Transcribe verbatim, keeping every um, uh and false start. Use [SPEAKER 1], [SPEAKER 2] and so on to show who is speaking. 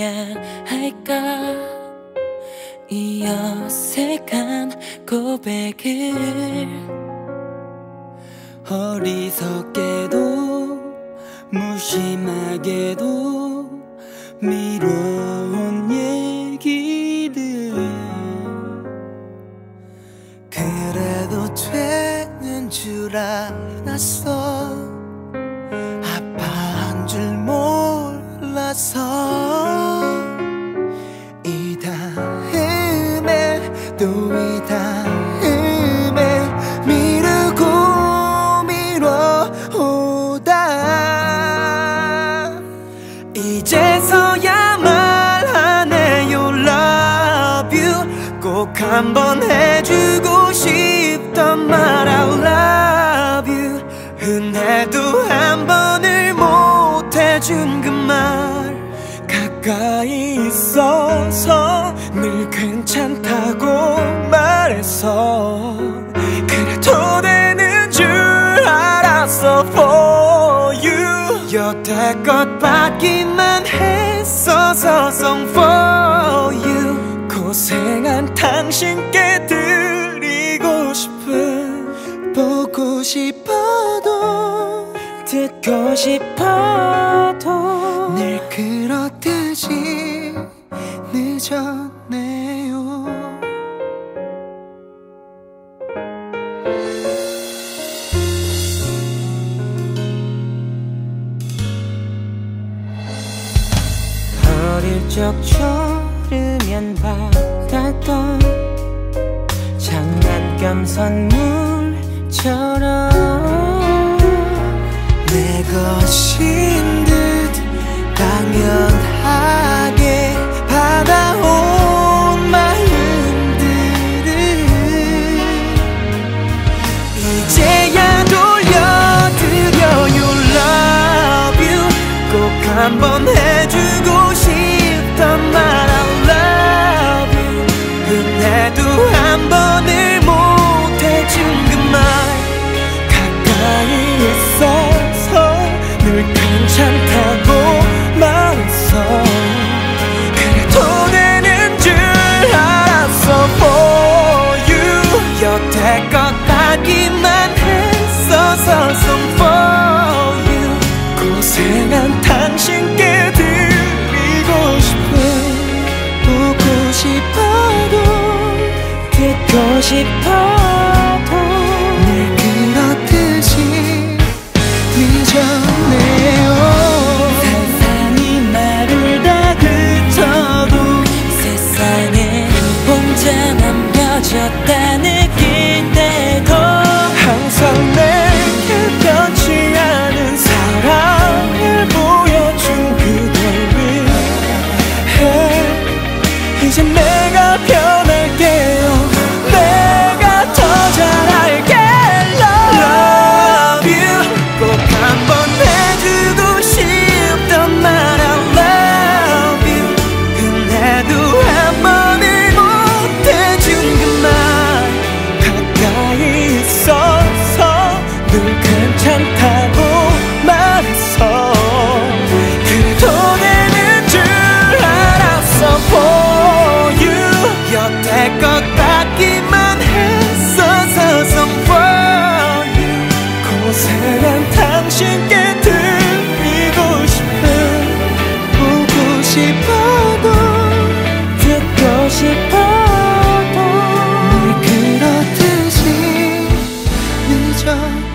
[SPEAKER 1] 말해야 할까? 이 어색한 고백을
[SPEAKER 2] 어리석게도 무심하게도 미뤄온 얘기를 그래도 되는 줄 알았어. 아파한 줄 몰라서 이 다음에 또 이 다음에 미루고 미뤄오다 이제서야 말하네요 love you. 꼭 한번 해주고 싶던 말 I love you. 흔해도 한 번을 못 해준 그 말 가까이 있어서 늘 괜찮다고 말했어. 그래도 되는 줄 알았어 for you. 여태껏 받기만 했어서 song for you. 고생한 당신께 드리고 싶은 보고 싶어도 듣고 싶어도 늘 그렇듯이 늦었네요. 어릴 적 졸으면 받았던 장난감 선물처럼 내 것인 듯 당연하게 받아온 마음들을 이제야 돌려드려요 love you. 꼭 한번 해주고 싶던 말 I love you. 흔해도 한 번을 못해준 그 말 가까이 있어서 늘 괜찮다고 말했어. 그래도 되는 줄 알았어 for you. 여태껏 하기만 했어서 song for you. 고생한 당신께 드리고 싶은 보고 싶어도 듣고 싶어도 늘 그렇듯이 늦었네요. 세상이 나를 다 그쳐도 세상에 혼자 남겨졌다 느낄 때도 항상 내게 변치 않은 사랑을 보여준 그댈 위해 이제 내가 변할게요. 내가 더 잘할게 love you. 꼭 한번 해주고 싶던 말 I love you. 흔해도 한 번을 못해준 그 말 가까이 있어서 늘 괜찮다고 말했어. 그래도 되는 줄 알았어 for you. 여태껏 받기만 했어서 song for you. 고생한 당신께 드리고 싶은 보고 싶어도 듣고 싶어도 늘 그렇듯이 늦어